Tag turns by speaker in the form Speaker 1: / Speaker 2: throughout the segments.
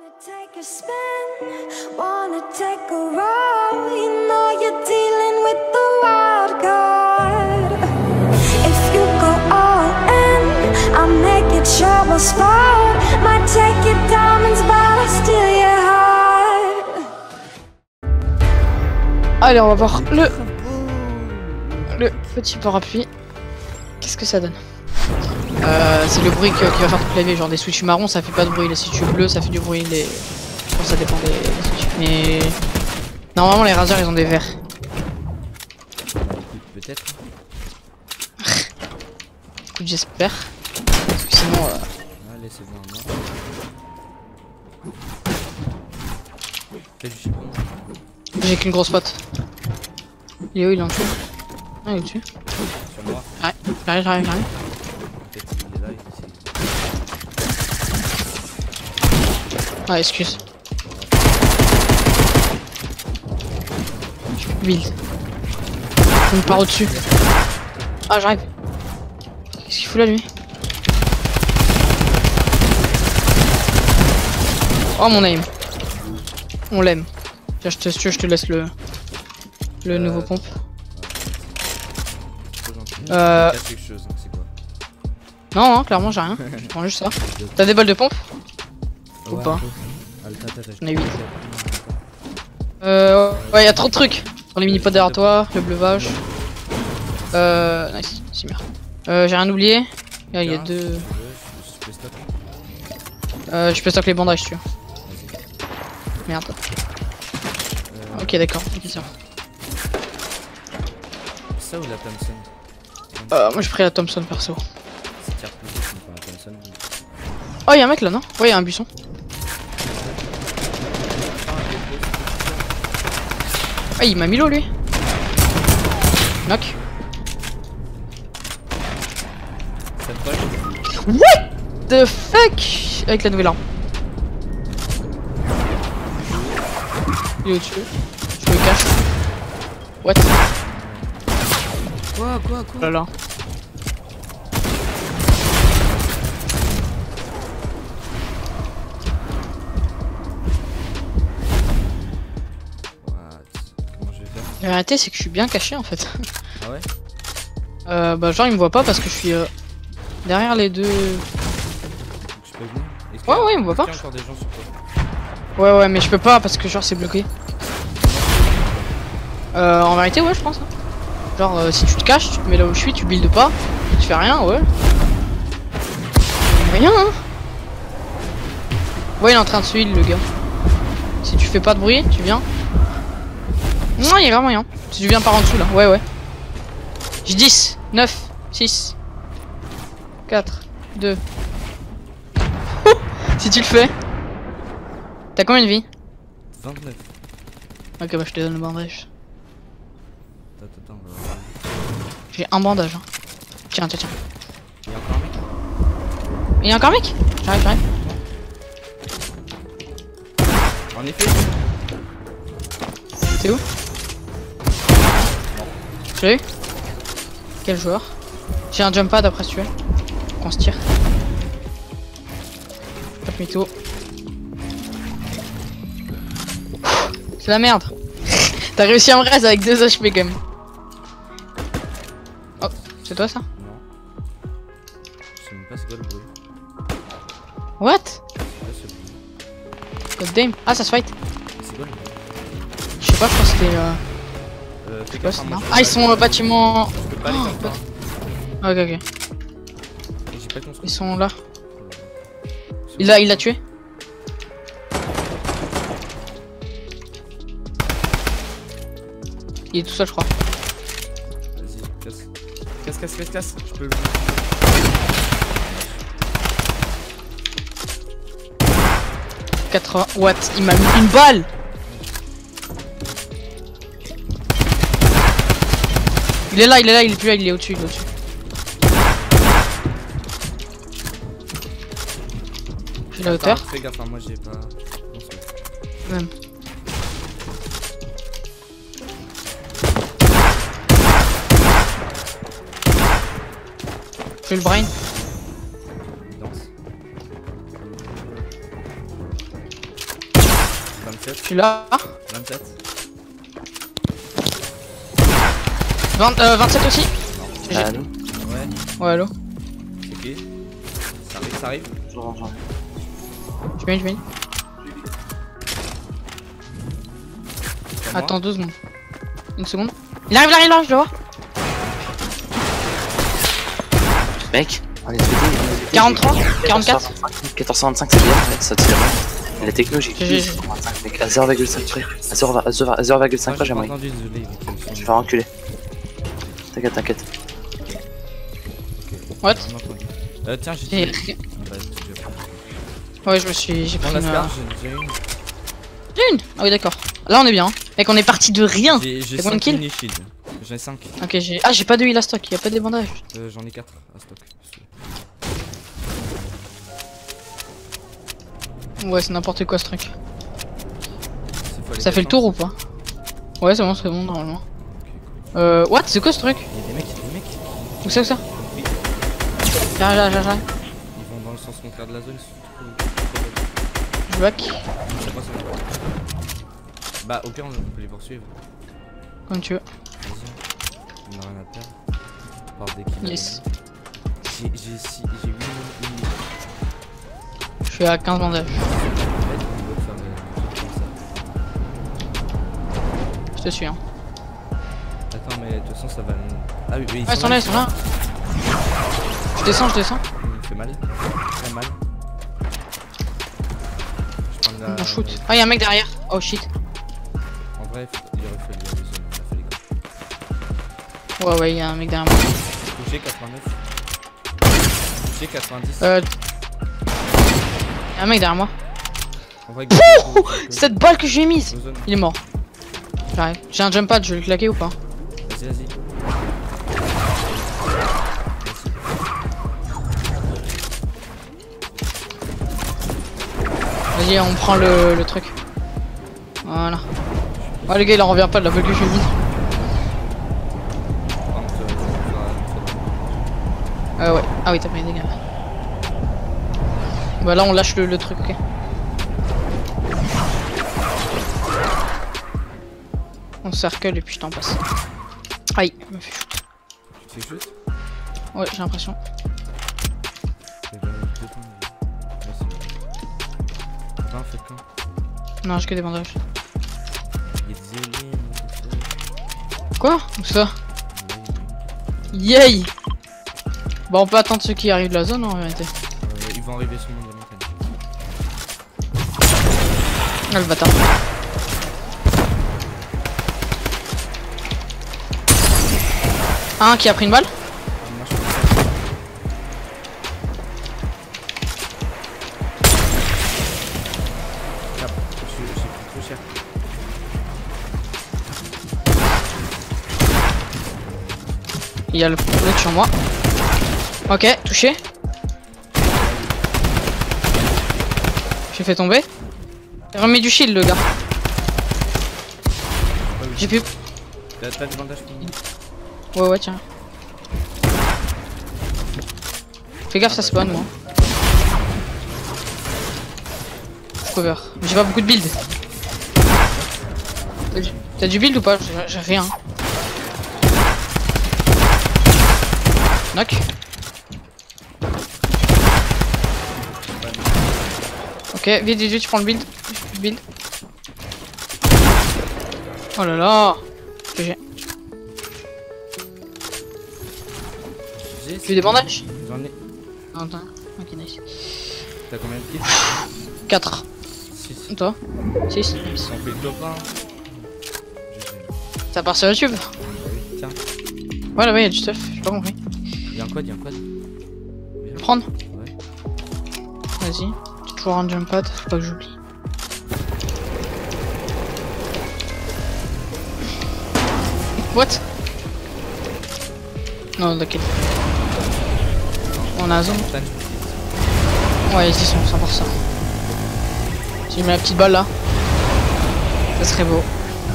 Speaker 1: Take a spin, wanna take a roll. You know you're dealing with the wild card. If you go all in, I'll make it trouble spot. Might take your diamonds, but I'll steal your heart.
Speaker 2: Allez, on va voir le petit parapluie. Qu'est-ce que ça donne? C'est le bruit qui va faire tout clavier, genre des switches marrons ça fait pas de bruit, les switches bleus ça fait du bruit, je pense que ça dépend des switches. Mais normalement les Razer ils ont des verts.
Speaker 3: Peut-être.
Speaker 2: Écoute j'espère. Parce que sinon
Speaker 3: Allez c'est bon moi. Quel du chipon?
Speaker 2: j'ai qu'une grosse pote. Il est où? Il est en dessous? Ah il est au-dessus.
Speaker 3: Sur moi.
Speaker 2: Ouais, j'arrive.
Speaker 3: Peut-être qu'il est là, il essaie.
Speaker 2: Ah excuse. Je build. On me part au-dessus. Ah j'arrive. Qu'est-ce qu'il fout là lui? Oh mon aim. On l'aime. Tiens je te laisse le nouveau pompe.
Speaker 3: Quelque chose, c'est quoi?
Speaker 2: Non, clairement j'ai rien. Je prends juste ça. T'as des balles de pompe? Ou pas? J'en ai 8. Ouais, y'a trop de trucs. Dans les mini-pods derrière toi, le bleuvage. Nice, c'est bien. J'ai rien oublié. Il y a deux. Je peux stocker les bandages, tu vois. Merde. Ok, d'accord.
Speaker 3: Ça ou la Thompson?
Speaker 2: Moi j'ai pris la Thompson perso.
Speaker 3: C'est tiers plus, c'est pas la Thompson.
Speaker 2: Oh, y'a un mec là, non? Ouais, y'a un buisson. Ah, il m'a mis l'eau lui. Knock. What the fuck? Avec la nouvelle arme. Il est au-dessus. Je me cache. What?
Speaker 3: Quoi?
Speaker 2: Oh là là.
Speaker 3: Comment je vais faire?
Speaker 2: La vérité c'est que je suis bien caché en fait.
Speaker 3: Ah ouais?
Speaker 2: Bah genre il me voit pas parce que je suis derrière les deux.
Speaker 3: Donc je peux venir?
Speaker 2: Ouais, il me voit pas.
Speaker 3: Il y a encore des gens sur toi.
Speaker 2: Ouais mais je peux pas parce que genre c'est bloqué. En vérité ouais je pense hein. Genre si tu te caches, tu te mets là où je suis, tu buildes pas, tu fais rien ouais. Rien hein. Ouais il est en train de se heal le gars. Si tu fais pas de bruit, tu viens. Non il y a vraiment rien. Si tu viens par en dessous là, ouais. J'ai 10, 9, 6, 4, 2. Si tu le fais. T'as combien de vie?
Speaker 3: 29.
Speaker 2: Ok bah je te donne le bandage.
Speaker 3: Attends,
Speaker 2: J'ai un bandage hein. Tiens.
Speaker 3: Il y a encore un mec?
Speaker 2: Il y a encore un mec? J'arrive.
Speaker 3: En effet.
Speaker 2: T'es où? Je l'ai eu? Quel joueur? J'ai un jump pad après si tu veux. Qu'on se tire. Top mytho. C'est la merde. T'as réussi à me raise avec 2 HP quand même. Oh, c'est toi ça?
Speaker 3: Non. Je sais même pas c'est quoi le bruit.
Speaker 2: What?
Speaker 3: C'est quoi ce bruit?
Speaker 2: God damn. Ah ça se fight.
Speaker 3: C'est quoi le bruit?
Speaker 2: Je sais pas, je crois que c'était
Speaker 3: Fais
Speaker 2: quoi,
Speaker 3: gaffe,
Speaker 2: c'est
Speaker 3: moi,
Speaker 2: ah ils sont au bâtiment.
Speaker 3: je peux pas les faire pas.
Speaker 2: Ok.
Speaker 3: Et j'ai pas construit.
Speaker 2: Ils sont là. Il l'a tué. Il est tout seul je crois.
Speaker 3: Vas-y, casse. Je peux le.
Speaker 2: 80 watts, il m'a mis une balle. Il est là, il est plus là, il est au-dessus, J'ai la hauteur.
Speaker 3: Fais gaffe, hein, moi j'ai pas.
Speaker 2: Même. J'ai le brain.
Speaker 3: Il danse. 27.
Speaker 2: Je suis là.
Speaker 3: 27.
Speaker 2: 27 aussi.
Speaker 4: Ah, nous.
Speaker 3: Ouais.
Speaker 2: Ouais, allô.
Speaker 3: C'est qui? Ça arrive, ça arrive.
Speaker 4: J'en
Speaker 2: Je mets.
Speaker 3: C'est à moi.
Speaker 2: Attends 2 secondes. Une seconde. Il arrive, je le vois.
Speaker 4: Mec, on est pété.
Speaker 2: 43, 44.
Speaker 4: 1425, c'est bien, ouais, ça tire bien. La techno, j'ai
Speaker 2: GG.
Speaker 4: 1425, mec, à 0,5 près. À 0,5 près,
Speaker 3: J'ai pas
Speaker 4: j'aimerais.
Speaker 3: entendu, désolé. mec, le son.
Speaker 4: Je vais faire enculer. T'inquiète.
Speaker 2: What?
Speaker 3: J'ai vraiment entendu. Tiens, j'ai
Speaker 2: Et-
Speaker 3: tiré. Bah, j'ai pris.
Speaker 2: Ouais, j'ai
Speaker 3: Dans
Speaker 2: pris
Speaker 3: la
Speaker 2: une.
Speaker 3: scar, j'ai une.
Speaker 2: Une. Ah oui, d'accord. Là, on est bien. Hein. Mec, on est parti de rien.
Speaker 3: J'ai
Speaker 2: T'as combien de
Speaker 3: 5
Speaker 2: kills?
Speaker 3: mini shield. J'en ai 5.
Speaker 2: Ok, j'ai pas de heal à stock. Y'a pas des bandages.
Speaker 3: J'en ai 4 à stock.
Speaker 2: Ouais, c'est n'importe quoi ce truc.
Speaker 3: Faut aller
Speaker 2: Ça fait le
Speaker 3: descendre.
Speaker 2: tour ou pas? Ouais, c'est bon normalement. What? C'est quoi ce truc?
Speaker 3: Il y a des mecs.
Speaker 2: Où c'est?
Speaker 3: Oui.
Speaker 2: J'arrive.
Speaker 3: Ils vont dans le sens contraire de la zone.
Speaker 2: Je back.
Speaker 3: C'est pas ça. Bah, au pire, on peut les poursuivre.
Speaker 2: Comme tu veux.
Speaker 3: Vas-y. On n'a rien à perdre. Par des kills.
Speaker 2: Yes.
Speaker 3: J'ai 8 minutes.
Speaker 2: Je suis à 15 bandages. Je te suis, hein.
Speaker 3: Attends, mais de toute façon, ça va. Ah oui,
Speaker 2: Ah, ils sont là. Je descends.
Speaker 3: Il me fait mal. Très mal. Je prends de la.
Speaker 2: On shoot. Ah, y'a un mec derrière. Oh shit.
Speaker 3: En vrai, il aurait fallu aller zone. Il a fallu quoi.
Speaker 2: Ouais, y'a un mec derrière moi.
Speaker 3: Touché 89. Touché 90.
Speaker 2: Y'a un mec derrière moi.
Speaker 3: En vrai,
Speaker 2: Cette balle que j'ai mise.
Speaker 3: zone.
Speaker 2: Il est mort. J'arrive. J'ai un jump pad, je vais le claquer ou pas?
Speaker 3: Vas-y.
Speaker 2: Vas-y, on prend le truc. Voilà. Oh, le gars il en revient pas de la balle que j'ai mise.
Speaker 3: Par contre,
Speaker 2: Ouais. Ah oui, t'as pris des dégâts. Bah là, on lâche le truc, ok. On circle et puis je t'en passe. Aïe, il me fait shoot.
Speaker 3: tu fais shoot.
Speaker 2: Ouais, j'ai l'impression.
Speaker 3: C'est bien, 2 points. Ouais, c'est bien. Attends, faites quand?
Speaker 2: Non, j'ai que des bandages.
Speaker 3: Il y a des éoliennes,
Speaker 2: Quoi? Où ça? Yay! Bah, on peut attendre ceux qui arrivent de la zone en vérité.
Speaker 3: ils vont arriver sur mon montagne.
Speaker 2: Ah, le bâtard. Un qui a pris une balle.
Speaker 3: Moi, je Cap, j'ai pris trop cher.
Speaker 2: Il y a l'autre sur moi. Ok, touché. J'ai fait tomber. Remets du shield, le gars. J'ai pu.
Speaker 3: T'as des bandages pour moi?
Speaker 2: Ouais, tiens. Fais gaffe, ça spawn, moi. Cover. J'ai pas beaucoup de build. T'as du build ou pas? J'ai rien. Knock. Ok, vite, tu prends le build. Build. Oh là là. GG. Tu veux des bandages?
Speaker 3: J'en ai.
Speaker 2: Non, attends. Ok, nice.
Speaker 3: T'as combien de kills?
Speaker 2: 4.
Speaker 3: 6.
Speaker 2: Et toi? 6.
Speaker 3: On fait le top 1.
Speaker 2: Ça part sur YouTube?
Speaker 3: Tiens,
Speaker 2: Ouais, là-bas, y'a du stuff. J'ai pas compris.
Speaker 3: il y a un quad.
Speaker 2: Je vais prendre?
Speaker 3: Ouais.
Speaker 2: Vas-y. J'ai toujours un jump pad, faut pas que j'oublie. What? Non, t'inquiète. On a un zone.
Speaker 3: Montagne.
Speaker 2: Ouais, ils y sont, 100%. Si je mets la petite balle là, ça serait beau.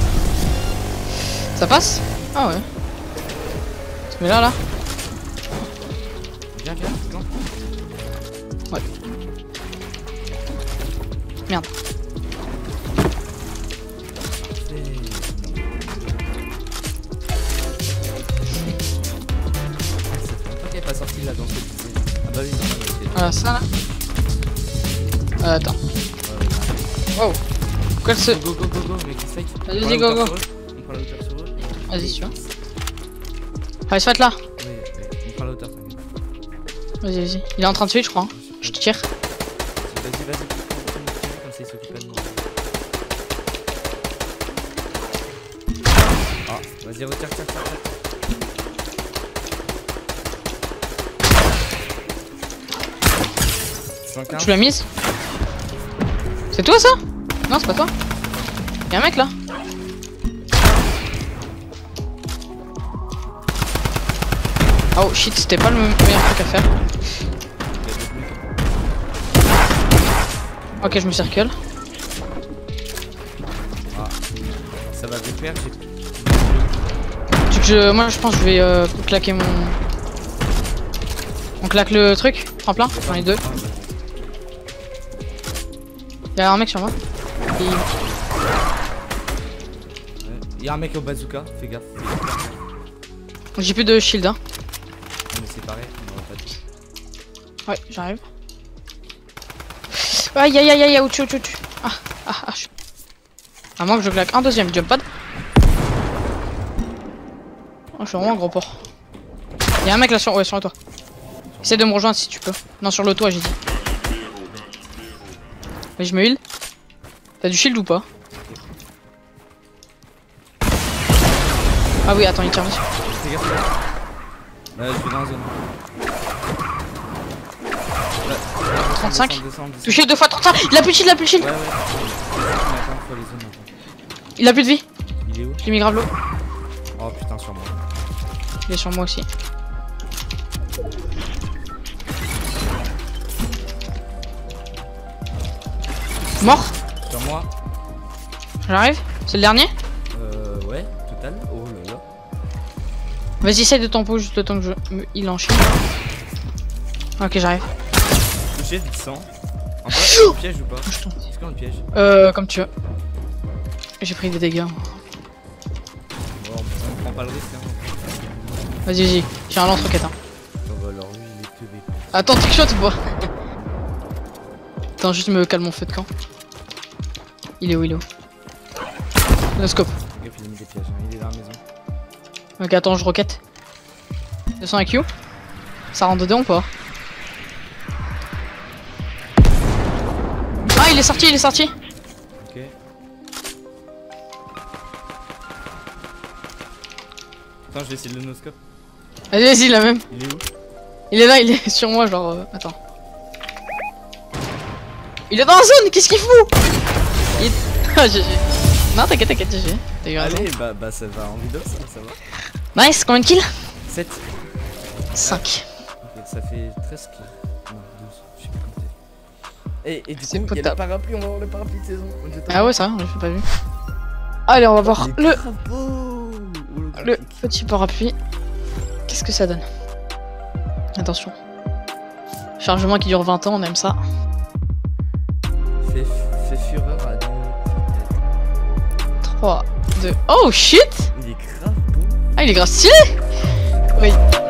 Speaker 2: Ça passe? Ah ouais. Tu mets là?
Speaker 3: Viens, non.
Speaker 2: Ouais. Merde.
Speaker 3: là dans cette idée. Ah bah oui, non, ok.
Speaker 2: Voilà, ça là. Attends. Wow. Pourquoi elle se.
Speaker 3: Go, go, go, go, mec, essaye.
Speaker 2: Vas-y, go, go.
Speaker 3: On prend la hauteur sur eux.
Speaker 2: Vas-y, tu vois. Allez, se faites là.
Speaker 3: Oui, on prend la hauteur, t'inquiète.
Speaker 2: Vas-y, vas-y. Il est en train de suivre, je crois. Hein. Je te tire.
Speaker 3: Vas-y, vas-y, comme ça il s'occupe pas de moi. Ah, vas-y, retire, tire.
Speaker 2: Tu l'as mise? C'est toi ça? Non, c'est pas toi. Y'a un mec là. Oh shit, c'était pas le meilleur truc à faire. Ok, je me circule.
Speaker 3: Ah, ça va de pair,
Speaker 2: Moi je pense que je vais claquer mon... On claque le truc, tremplin, j'en ai deux. Y'a un mec sur moi.
Speaker 3: Y'a un mec au bazooka, fais gaffe.
Speaker 2: J'ai plus de shield hein.
Speaker 3: On est séparés, on aura pas dit.
Speaker 2: Ouais, j'arrive. Aïe aïe aïe aïe, au-dessus. Ah. À moins que je claque un deuxième jump pad. Oh, je suis vraiment un gros porc. Y'a un mec là sur le toit. Essaie de me rejoindre si tu peux. Non, sur le toit, j'ai dit. Mais je me heal. T'as du shield ou pas? Ah oui, attends, il tire dessus.
Speaker 3: Fais gaffe, je vais dans la zone.
Speaker 2: 35.
Speaker 3: Descends.
Speaker 2: Touché 2 fois 35. Il a plus de shield,
Speaker 3: Ouais.
Speaker 2: Il a plus de vie.
Speaker 3: Il est où?
Speaker 2: Je l'ai mis grave low.
Speaker 3: Oh putain, sur moi.
Speaker 2: Il est sur moi aussi. Mort.
Speaker 3: Sur moi.
Speaker 2: J'arrive. C'est le dernier.
Speaker 3: Ouais, total. Oh là là.
Speaker 2: Vas-y, essaye de tempo juste le temps que je me heal en chine. Ok, j'arrive.
Speaker 3: Touché, 100. En bas, piège ou pas? Est-ce qu'on le piège?
Speaker 2: Comme tu veux. J'ai pris des dégâts.
Speaker 3: Bon, on prend pas le risque, hein.
Speaker 2: Vas-y. J'ai un lance-roquette. Hein.
Speaker 3: Oh bah alors lui, il est que des...
Speaker 2: Attends, trickshot ou pas? Attends, juste me calme mon feu de camp. Il est où? No scope.
Speaker 3: Gaffe, il a mis des pièges, hein. Il est dans la maison.
Speaker 2: Ok, attends, je roquette. 200 IQ. Ça rentre dedans ou pas? Ah, il est sorti.
Speaker 3: Ok. Attends, je vais essayer le no-scope.
Speaker 2: Vas-y, la même.
Speaker 3: Il est où?
Speaker 2: Il est là, il est sur moi, genre. Attends. Il est dans la zone, qu'est-ce qu'il fout? Ah, GG. Non, t'inquiète, GG. T'as eu raison.
Speaker 3: Allez, bah ça va en vidéo, ça va.
Speaker 2: Nice, combien de kills?
Speaker 3: 7.
Speaker 2: 5.
Speaker 3: Ok, ça fait 13 kills. Non, 12, je sais plus compter. Et du
Speaker 2: C'est
Speaker 3: coup, il y a le
Speaker 2: potable.
Speaker 3: parapluie, on va voir le parapluie de saison.
Speaker 2: Ah ouais, ça, je l'ai pas vu. Allez, on va voir le petit parapluie. Qu'est-ce que ça donne? Attention. Chargement qui dure 20 ans, on aime ça.
Speaker 3: Fais fureur à 2.
Speaker 2: 3, 2. Oh shit!
Speaker 3: Il est grave beau.
Speaker 2: Ah, il est grave stylé! Oui.